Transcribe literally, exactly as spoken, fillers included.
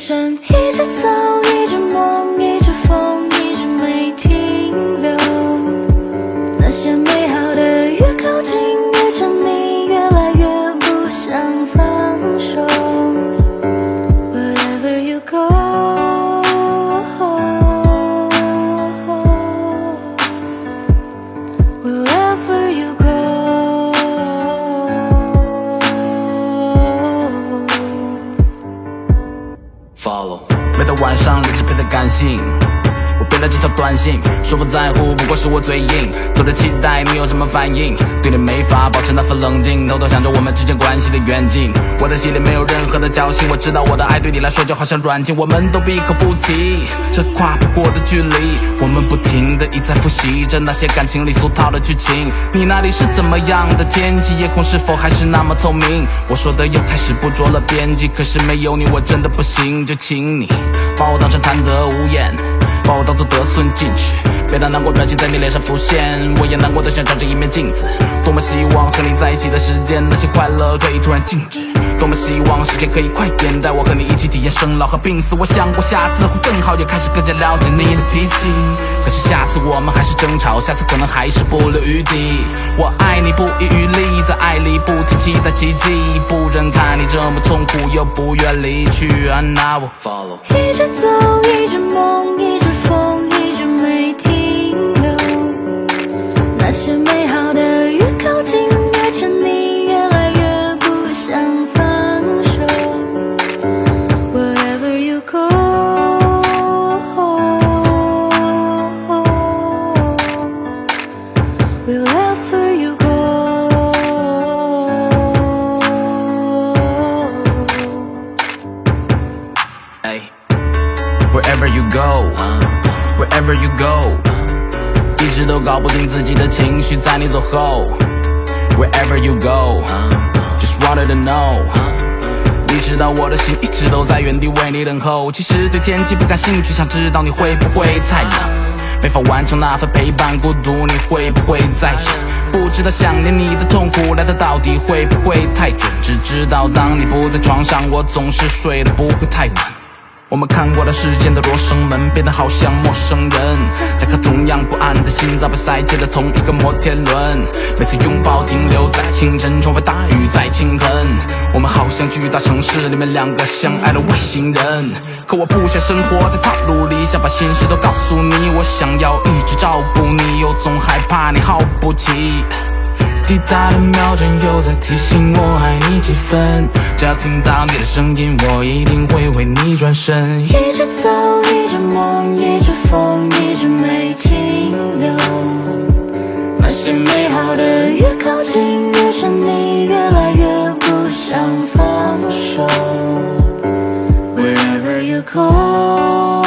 生，一直走，一直梦，一直疯，一直没停留。那些美好的越靠近越沉溺，越来越不想放手。Wherever you go, wherever you go, follow。每到晚上，理智变得感性。我编了几条短信，说不在乎，不过是我嘴硬。做着期待你有什么反应，对你没法保持那份冷静，偷偷想着我们之间关系的远近。我的心里没有任何的侥幸，我知道我的爱对你来说就好像软禁，我们都闭口不提这跨不过的距离。我们不停地一再复习着那些感情里俗套的剧情。你那里是怎么样的天气？夜空是否还是那么透明？我说的又开始不着了边际，可是没有你我真的不行，就请你把我当成贪得无厌，把我当作得寸进尺，别让难过表情在你脸上浮现。我也难过的像照着一面镜子，多么希望和你在一起的时间，那些快乐可以突然静止，多么希望时间可以快点带我和你一起体验生老和病死。我想过下次会更好，也开始更加了解你的脾气，可是下次我们还是争吵，下次可能还是不留余地。我爱你不遗余力，在爱里不停期待奇迹，不忍看你这么痛苦又不愿离去，啊那我 follow。 一直走，一直梦，一直疯，一直没停留。那些美好的越靠近越沉溺，越来越不想放手。 Wherever you go, wherever you go, hey, wherever you go, wherever you go， 一直都搞不定自己的情绪，在你走后。Wherever you go, just wanted to know， 你知道我的心一直都在原地为你等候。其实对天气不感兴趣，想知道你会不会太冷，没法完成那份陪伴孤独，你会不会在意？不知道想念你的痛苦来的到底会不会太准？只知道当你不在床上，我总是睡得不会太晚。我们看过了世间的罗生门，变得好像陌生人，再看同样不安的心脏被塞进了同一个摩天轮。每次拥抱停留在清晨，窗外大雨在倾盆。我们好像巨大城市里面两个相爱的外星人，可我不想生活在套路里，想把心事都告诉你。我想要一直照顾你，又总害怕你耗不起。滴答的秒针又在提醒我爱你几分，只要听到你的声音，我一定会为你转身。 一直走，一直梦，一直疯，一直没停留。那些美好的越靠近越沉溺，越来越不想放手。Wherever you go,